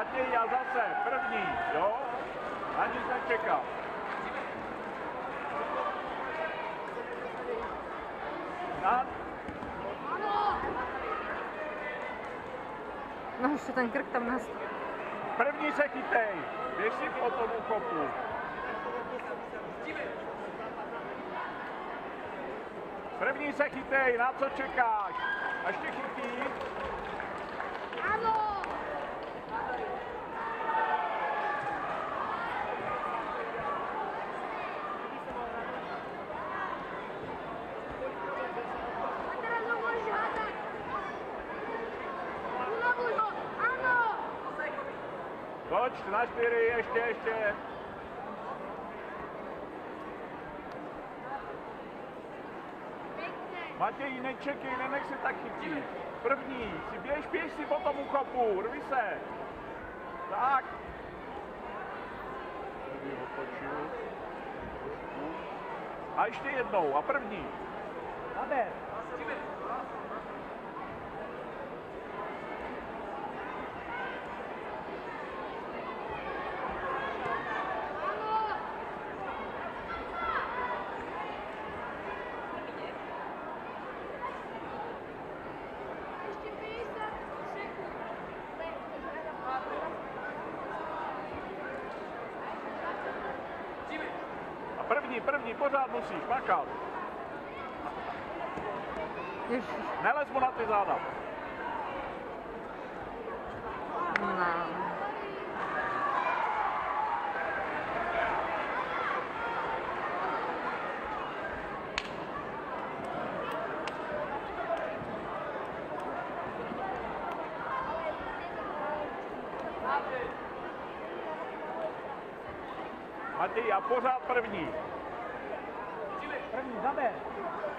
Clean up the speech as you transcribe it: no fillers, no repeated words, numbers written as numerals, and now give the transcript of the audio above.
Matěj a zase první, jo? Na nic nečekal. No ještě ten krk tam nás. První se chytej, běž si po tomu kopu. První se chytej, na co čekáš? Až tě chytí. Ano! A teraz ho môžeš hádať. Unavuj ho, áno! Toč na 4, ještě. Matěj, nečekej, nenech se tak chytit. První, si běž si po tomu kopu, rvi se. Tak. První otočil. A ještě jednou, a první. Naber. Ešte 50 sekúnd. A první, pořád musíš makat. Ježiš. Nelez mu na ty záda. No. Matěj, a pořád první. První, zaber.